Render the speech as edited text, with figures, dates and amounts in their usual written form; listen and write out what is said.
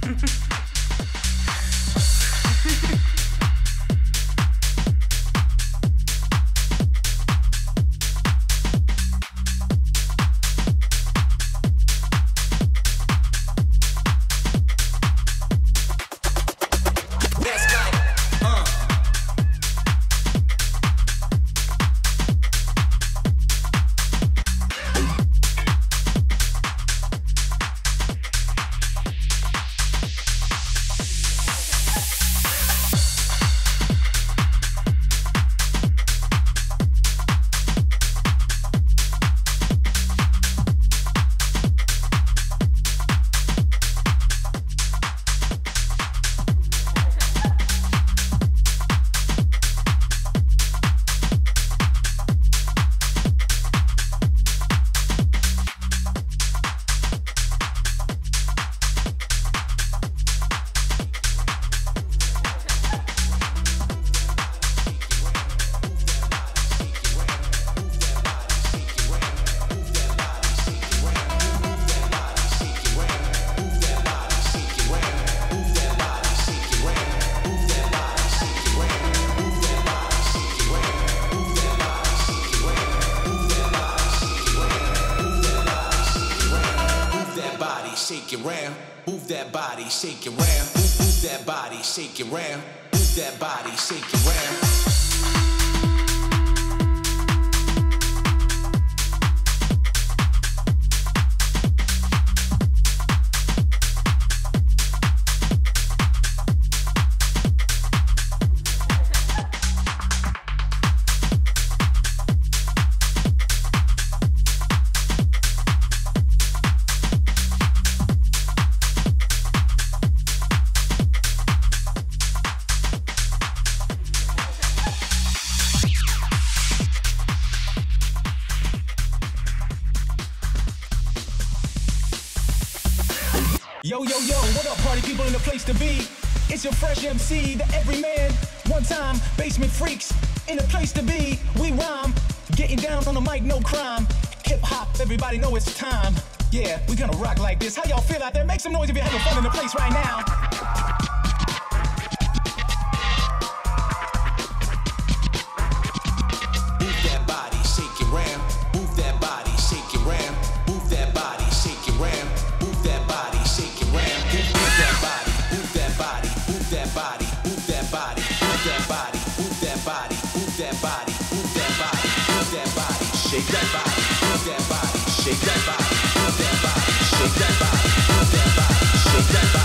shake it round, move that body, shake it round, move that body, shake it round, move that body, shake it round. Yo, yo, yo, what up, party people in the place to be? It's your fresh MC, the everyman, one time, basement freaks, in the place to be. We rhyme, getting down on the mic, no crime. Hip hop, everybody know it's time. Yeah, we gonna rock like this. How y'all feel out there? Make some noise if you're having fun in the place right now. Move that body, shake it round. Move that body, shake it round. Move that body, shake it round. Move that body, shake it round. Move that body, move that body, move that body, move that body, move that body, move that body, move that body, move that body, move that body, shake that body, move that body, shake that body, move that body, shake that body, move that body, shake that body.